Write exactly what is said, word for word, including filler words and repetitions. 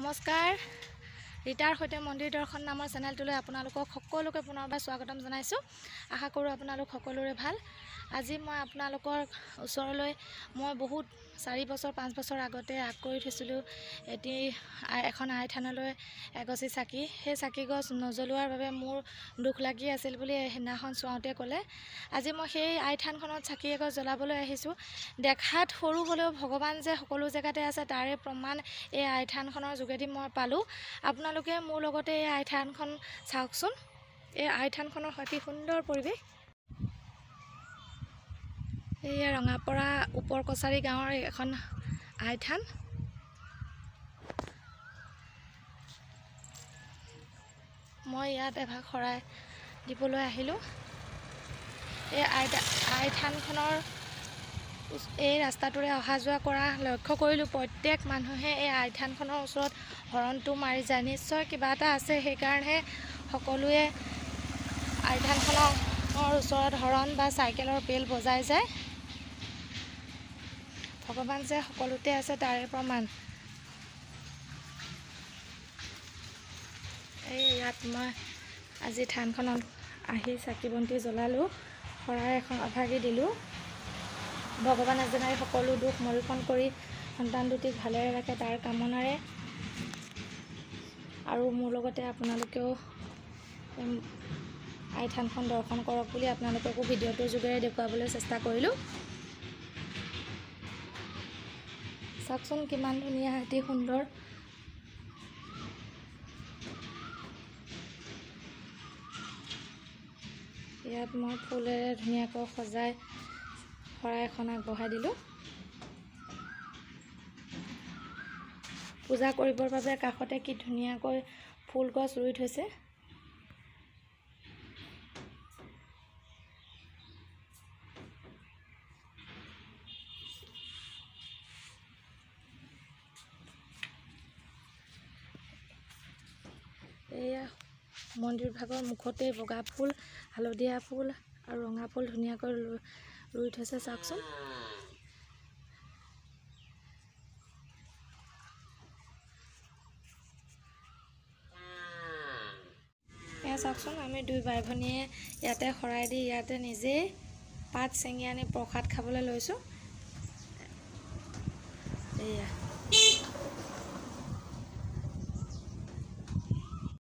নমস্কাৰ ৰীতাৰ সৈতে মন্দিৰ দৰ্শন নামৰ চেনেলটোলৈ আপোনালোকক সকলোকে পুনৰবাৰ স্বাগতম জনাইছোঁ। আশা কৰোঁ আপোনালোক সকলোৰে ভাল। আজি মই আপোনালোকৰ ওচৰলৈ মই বহুত চাৰি বছৰ পাঁচ বছৰ আগতে আগ কৰি থৈছিলোঁ এটি এখন আই থানলৈ এগছি চাকি। সেই চাকি গছ নজ্বলোৱাৰ বাবে মোৰ দুখ লাগি আছিল বুলি সেইদিনাখন চোৱাওঁতে ক'লে। আজি মই সেই আই থানখনত চাকি এগছ জ্বলাবলৈ আহিছোঁ। দেখাত সৰু হ'লেও ভগৱান যে সকলো জেগাতে আছে তাৰে প্ৰমাণ এই আই থানখনৰ যোগেদি মই পালোঁ। আপোনালোকে মোৰ লগতে এই আই থানখন চাওকচোন। এই আই থানখনৰ অতি সুন্দৰ পৰিৱেশ। এয়া ৰঙাপৰা ওপৰ কছাৰী গাঁৱৰ এখন আই থান। মই ইয়াত এভাগ শৰাই দিবলৈ আহিলোঁ। এই আই আই থানখনৰ এই ৰাস্তাটোৰে অহা যোৱা কৰা লক্ষ্য কৰিলোঁ প্ৰত্যেক মানুহে এই আই থানখনৰ ওচৰত হৰণটো মাৰি যায়। নিশ্চয় কিবা এটা আছে, সেইকাৰণেহে সকলোৱে আই থানখনৰ ওচৰত হৰণ বা চাইকেলৰ বেল বজাই যায়। ভগৱান যে সকলোতে আছে তাৰে প্ৰমাণ। এই ইয়াত মই আজি থানখনত আহি চাকি বন্তি জ্বলালোঁ, শৰাই এখন অভাগি দিলোঁ। ভগৱান এজনাই সকলো দুখ মৰিখন কৰি সন্তান দুটিক ভালেৰে ৰাখে তাৰ কামনাৰে। আৰু মোৰ লগতে আপোনালোকেও আই থানখন দৰ্শন কৰক বুলি আপোনালোককো ভিডিঅ'টোৰ যোগেৰে দেখুৱাবলৈ চেষ্টা কৰিলোঁ। চাওকচোন কিমান ধুনীয়া, অতি সুন্দৰ। ইয়াত মই ফুলেৰে ধুনীয়াকৈ সজাই শৰাই এখন আগবঢ়াই দিলোঁ। পূজা কৰিবৰ বাবে কাষতে কি ধুনীয়াকৈ ফুল গছ ৰুই থৈছে। এয়া মন্দিৰ ভাগৰ মুখতেই বগা ফুল, হালধীয়া ফুল আৰু ৰঙা ফুল ধুনীয়াকৈ ৰুই থৈছে। চাওকচোন এয়া চাওকচোন আমি দুই বাই ভনীয়ে ইয়াতে শৰাই দি ইয়াতে নিজেই পাত ছিঙি আনি প্ৰসাদ খাবলৈ লৈছোঁ। এয়া